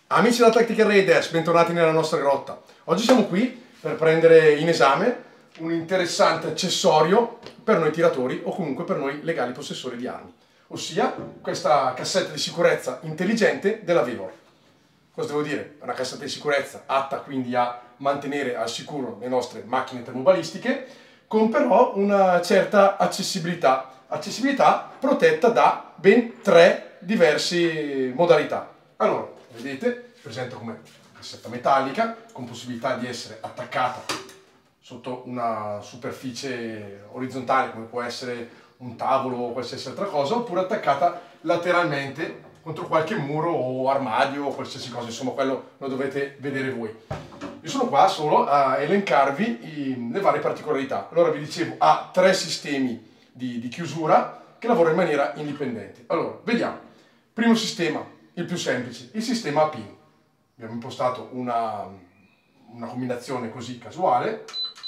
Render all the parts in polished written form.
Amici da Tactical Raiders, bentornati nella nostra grotta. Oggi siamo qui per prendere in esame un interessante accessorio per noi tiratori o comunque per noi legali possessori di armi, ossia questa cassetta di sicurezza intelligente della Vevor. Cosa devo dire? È una cassetta di sicurezza atta quindi a mantenere al sicuro le nostre macchine termobalistiche, con però una certa accessibilità protetta da ben 3 diverse modalità. Allora, vedete, si presenta come una cassetta metallica con possibilità di essere attaccata sotto una superficie orizzontale come può essere un tavolo o qualsiasi altra cosa, oppure attaccata lateralmente contro qualche muro o armadio o qualsiasi cosa, insomma quello lo dovete vedere voi. Io sono qua solo a elencarvi le varie particolarità. Allora vi dicevo, ha 3 sistemi di chiusura che lavorano in maniera indipendente. Allora, vediamo. Primo sistema, il più semplice, il sistema a pin. Abbiamo impostato una combinazione così casuale.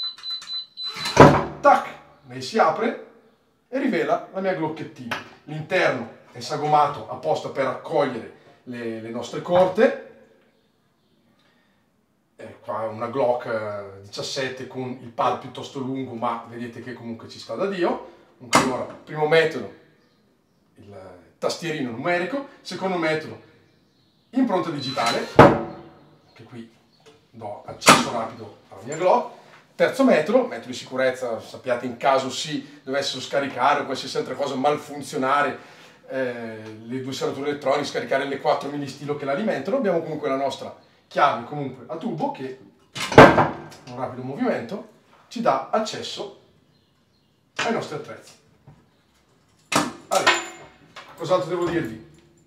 Tac! Lei si apre e rivela la mia glocchettina. L'interno è sagomato apposta per raccogliere le nostre corte. Qua una Glock 17 con il pad piuttosto lungo, ma vedete che comunque ci sta da Dio. Allora, primo metodo, il tastierino numerico. Secondo metodo, impronta digitale, che qui do accesso rapido alla mia Glock. Terzo metodo di sicurezza, sappiate, in caso si dovessero scaricare o qualsiasi altra cosa malfunzionare, le 2 serrature elettroniche, scaricare le 4 milistilo che l'alimentano, abbiamo comunque la nostra chiave comunque a tubo che, con un rapido movimento, ci dà accesso ai nostri attrezzi. Allora, cos'altro devo dirvi?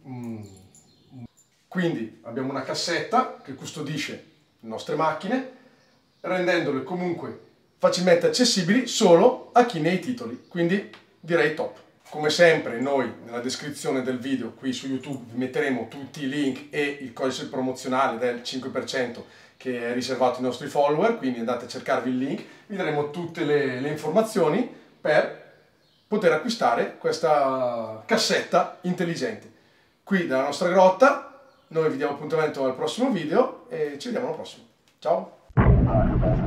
Quindi abbiamo una cassetta che custodisce le nostre macchine, rendendole comunque facilmente accessibili solo a chi ne ha i titoli, quindi direi top. Come sempre noi nella descrizione del video qui su YouTube vi metteremo tutti i link e il codice promozionale del 5% che è riservato ai nostri follower, quindi andate a cercarvi il link, vi daremo tutte le informazioni per poter acquistare questa cassetta intelligente. Qui dalla nostra grotta, noi vi diamo appuntamento al prossimo video e ci vediamo alla prossima. Ciao!